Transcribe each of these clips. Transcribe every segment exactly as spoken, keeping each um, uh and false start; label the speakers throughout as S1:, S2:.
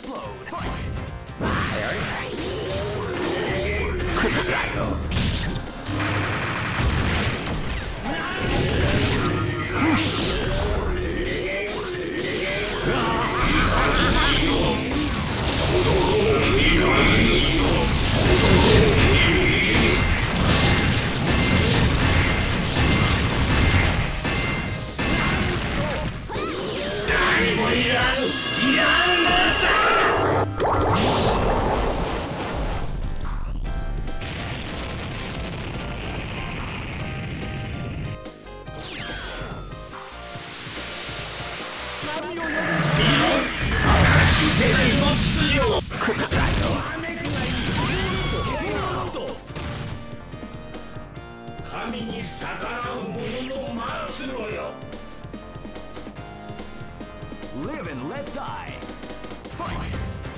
S1: explode. Fight! Live and let die. Fight!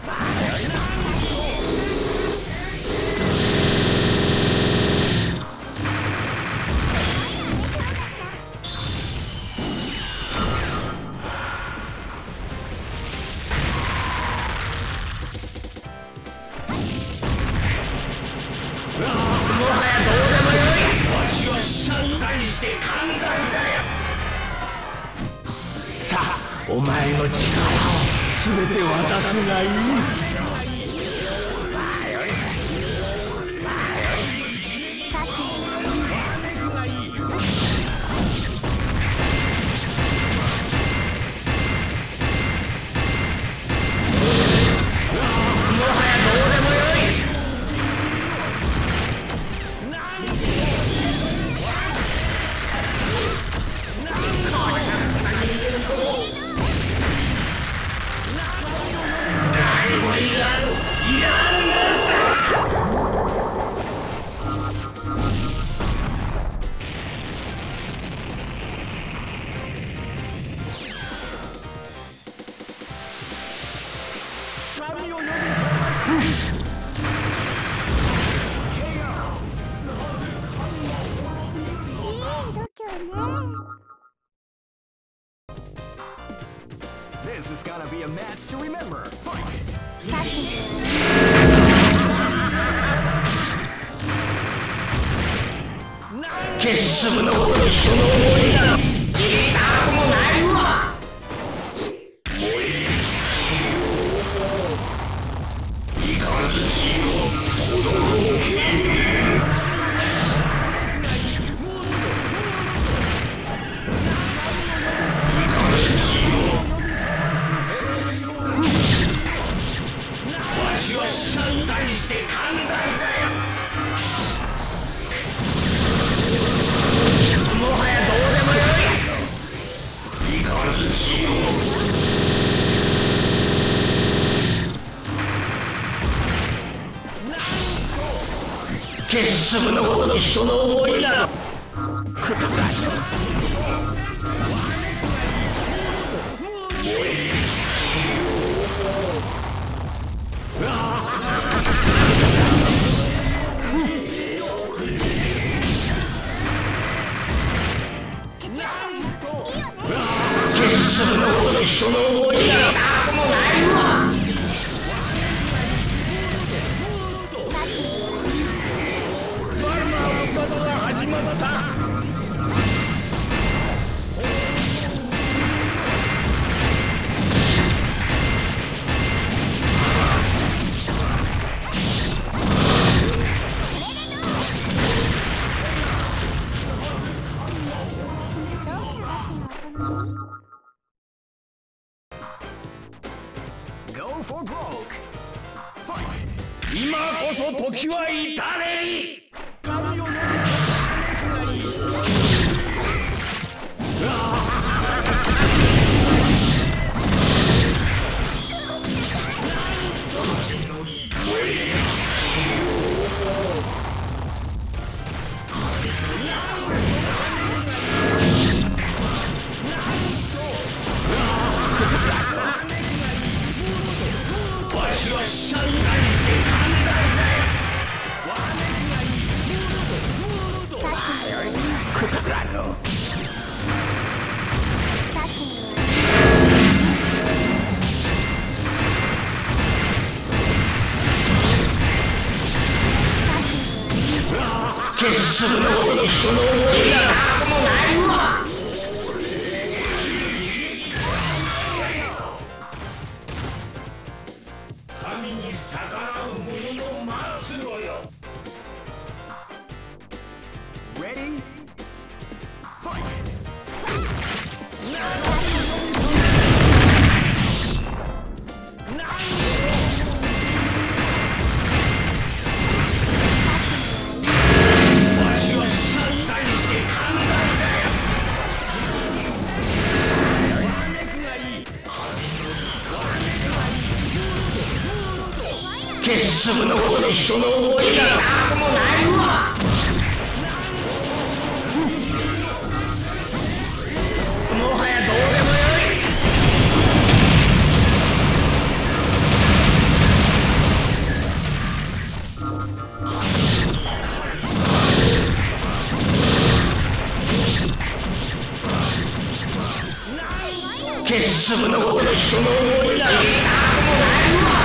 S1: さあ、お前の力を全て渡すがいい。This is gonna be a match to remember. Fight! 決勝の人の思いだ。聞いたこともないわ。燃え尽きよ。いかずしよ。子供を切る。決勝のごとき人の思いだ。決勝のごとき人の思いだ。もうないわ。始まった。Go for broke. Fight. 今こそ時は至れり。神を呼びわしはシャンダイして寛大だよ。 決するのほど人の思いがなくもないわ。神に逆らう者の待つのよ。
S2: Ready? Fight! 決するのほど人の思いがなくもないわ。もはやどうでもよい。決するのほど人の思いがなくもないわ。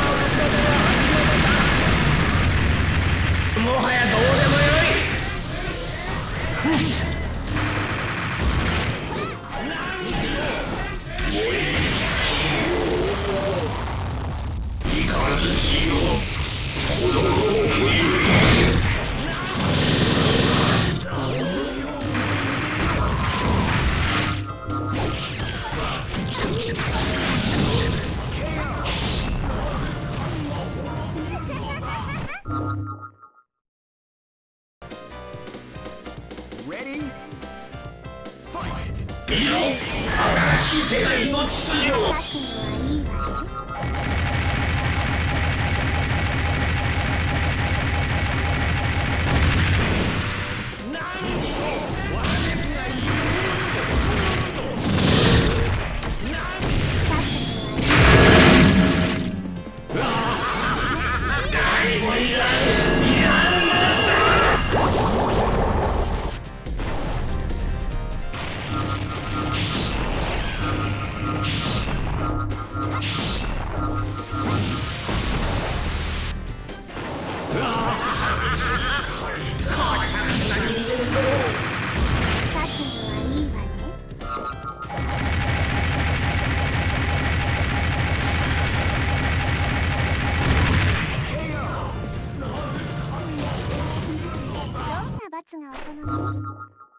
S2: もはやどうでもよい。いかずしよ子供を振りReady? Fight!
S1: 見ろ、新しい世界の秩序を。
S3: 罰がお好み。